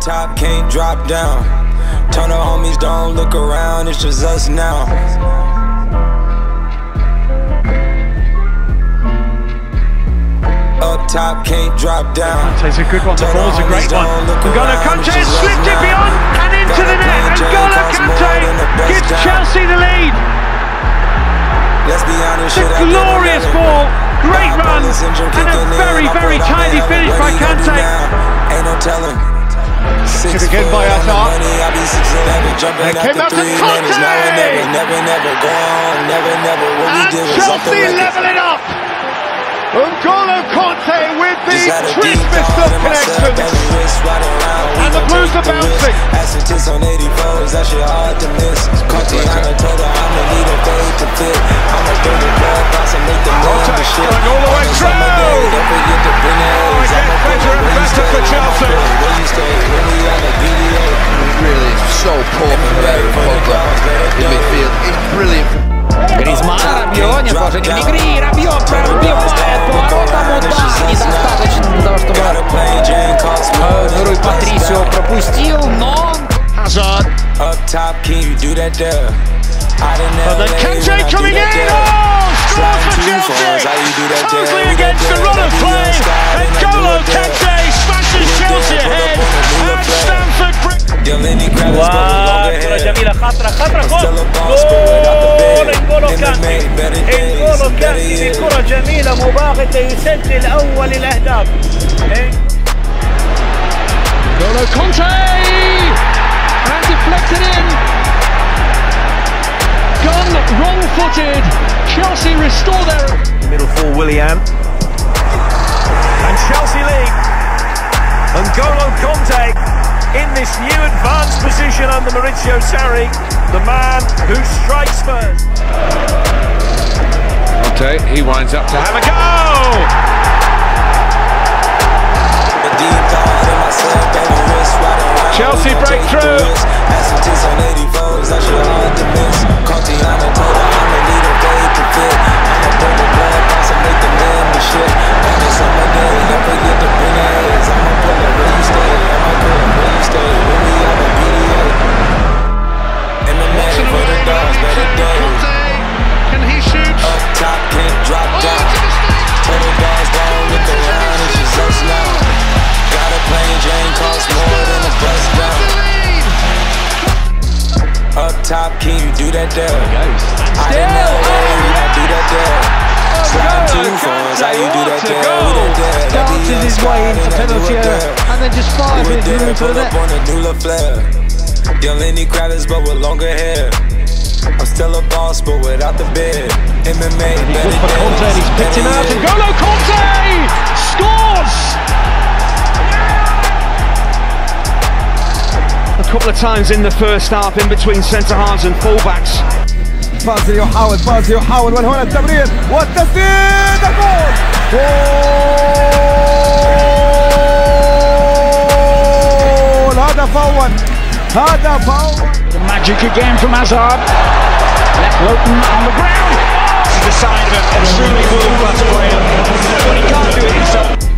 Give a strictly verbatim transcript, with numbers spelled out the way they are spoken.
top, can't drop down. Turn the homies, don't look around, it's just us now. Up top, can't drop down. Takes a good one, the ball's a great one. N'Golo Kante has slipped it beyond and into the net. N'Golo Kante gives Chelsea the lead. Let's be honest, it's a glorious ball, great run, and a very, very tidy finish by Kante. Ain't no telling. Six again by Hazard. And came out to Kante! And Chelsea level it up! N'Golo Kante with the swiftest of connections. And the Blues are bouncing. On eighty-fours, that shit hard to miss. Cartiana told her I'm the leader, fade to fit. I'm a bring it back, bounce and make the man the shit. Going all the way through! Don't forget the Oh, it gets better and better for Chelsea. Really so poor from Pogba in midfield. It's brilliant. Griezmann, Рабьо, не положение игры, Рабьо пробивает поворотом, удар недостаточно для того, чтобы Руй Патрисио пропустил, но... Hazard. Up top, can you do that there? And then Kante coming in! Oh! Scores for Chelsea! Totally against the run of play! N'Golo Kante smashes Chelsea ahead! And Stamford Bridge! وكرة جميلة خطرة خطرة جول N'Golo Kante N'Golo Kante بكرة جميلة مباغتة يسجل أول الأهداف. N'Golo Kante and deflected in. Gone wrong-footed. Chelsea restore their Middle for Willian and Chelsea lead. N'Golo Kante in this new advanced position under Maurizio Sarri, the man who strikes first. Kante, he winds up to have a go! Chelsea breakthrough! Can he shoot? Up top, can't drop down. Total guys don't look around, it's just us now. Got a plane, Jane costs more than a bus down. Up top, can you do that there? I didn't know that, do that there. Slide two phones, how you do that there? Dances his way into penalty area and then just fires it through the net. Young Lenny Kravitz, but with longer hair. I'm still a boss, but without the bed. M M A, Good for Kante, and he's picked him out. N'Golo Kante scores! A couple of times in the first half, in between centre halves and fullbacks. بازل يحاول بازل يحاول وهنا التمرير والتسديد جول جول هدف أول هدف أول. The magic again from Hazard. Left Lowton on the ground. It's the sign of an extremely good class player, but he can't do it himself.